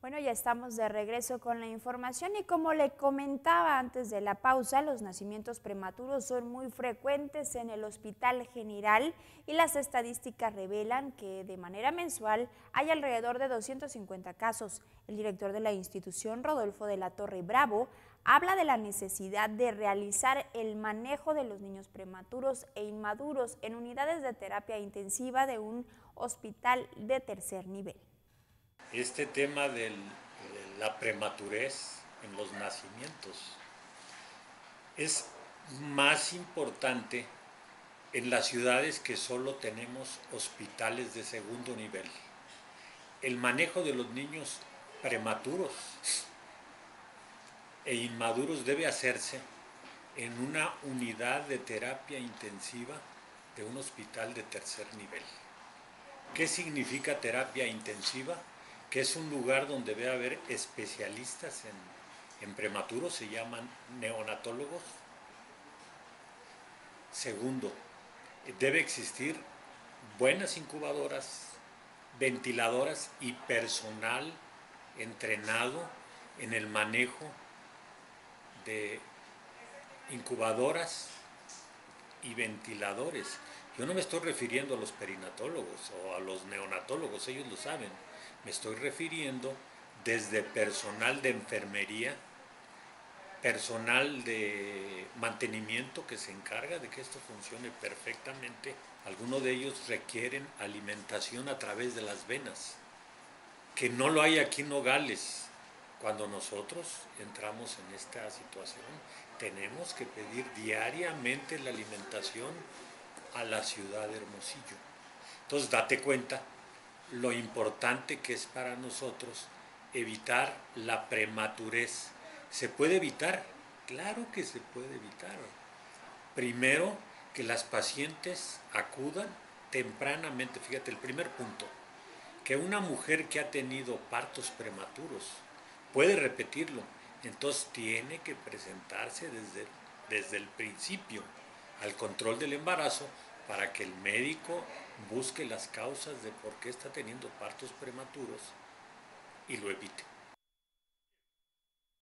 Bueno, ya estamos de regreso con la información y como le comentaba antes de la pausa, los nacimientos prematuros son muy frecuentes en el Hospital General y las estadísticas revelan que de manera mensual hay alrededor de 250 casos. El director de la institución, Rodolfo de la Torre Bravo, habla de la necesidad de realizar el manejo de los niños prematuros e inmaduros en unidades de terapia intensiva de un hospital de tercer nivel. Este tema de la prematurez en los nacimientos es más importante en las ciudades que solo tenemos hospitales de segundo nivel. El manejo de los niños prematuros e inmaduros debe hacerse en una unidad de terapia intensiva de un hospital de tercer nivel. ¿Qué significa terapia intensiva? Que es un lugar donde debe haber especialistas en prematuros, se llaman neonatólogos. Segundo, debe existir buenas incubadoras, ventiladoras y personal entrenado en el manejo de incubadoras y ventiladores. Yo no me estoy refiriendo a los perinatólogos o a los neonatólogos, ellos lo saben. Me estoy refiriendo desde personal de enfermería, personal de mantenimiento que se encarga de que esto funcione perfectamente. Algunos de ellos requieren alimentación a través de las venas, que no lo hay aquí en Nogales. Cuando nosotros entramos en esta situación, tenemos que pedir diariamente la alimentación a la ciudad de Hermosillo. Entonces, date cuenta lo importante que es para nosotros evitar la prematurez. ¿Se puede evitar? Claro que se puede evitar. Primero, que las pacientes acudan tempranamente. Fíjate, el primer punto, que una mujer que ha tenido partos prematuros puede repetirlo, entonces tiene que presentarse desde el principio al control del embarazo para que el médico busque las causas de por qué está teniendo partos prematuros y lo evite.